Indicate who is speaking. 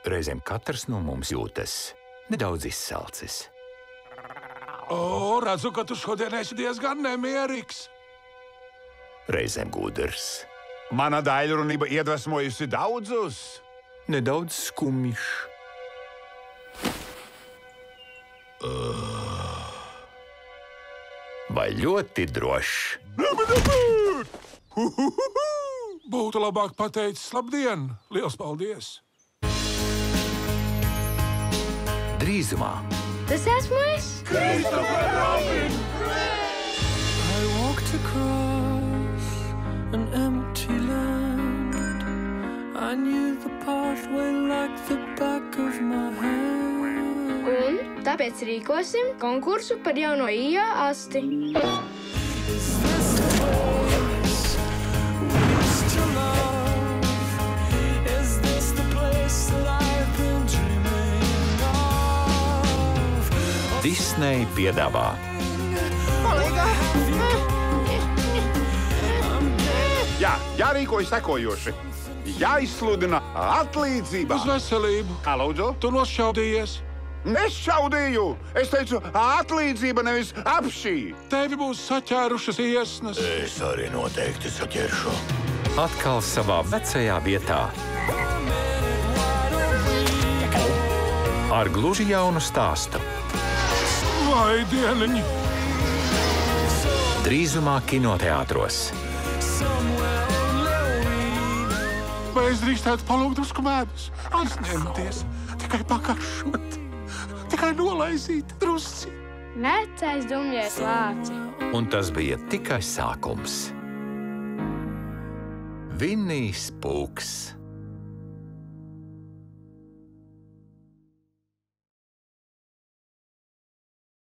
Speaker 1: Reizēm katrs no mums jūtas nedaudz izsalcis.
Speaker 2: Redzu, ka tu šodien esi diezgan nemierīgs.
Speaker 1: Reizēm gudrs.
Speaker 3: Mana daļrunība iedvesmojusi daudzus.
Speaker 1: Nedaudz skumjš. Vai ļoti drošs.
Speaker 2: Būtu labāk pateicis labdien. Liels paldies!
Speaker 1: Drīzumā.
Speaker 4: Tas esmu es!
Speaker 2: Christopher Robin!
Speaker 5: I walked across an empty land. I knew the pathway like the back of my hand.
Speaker 4: Un tāpēc rīkosim konkursu par jauno ījā asti.
Speaker 5: Is this the place we used to love? Is this the place that I've been dreaming of?
Speaker 1: Disney piedāvā
Speaker 3: Jā, jārīkojas sekojoši. Jāizsludina atlīdzība.
Speaker 2: Uz veselību!
Speaker 3: Kā lūdzu?
Speaker 2: Tu nošķaudījies!
Speaker 3: Es šaudīju! Es teicu atlīdzība, nevis apšī!
Speaker 2: Tevi būs saķērušas iesnas!
Speaker 1: Es arī noteikti saķeršu. Atkal savā vecajā vietā. Ar gluži jaunu stāstu.
Speaker 2: Vai dieniņi!
Speaker 1: Drīzumā kinoteātros.
Speaker 2: Vai es drīkstētu palūgt drusku medus? Aizņemties, tikai pakaršot, tikai nolaizīt drusci.
Speaker 4: Vecais dumjais lāci.
Speaker 1: Un tas bija tikai sākums. Vinnijs Pūks.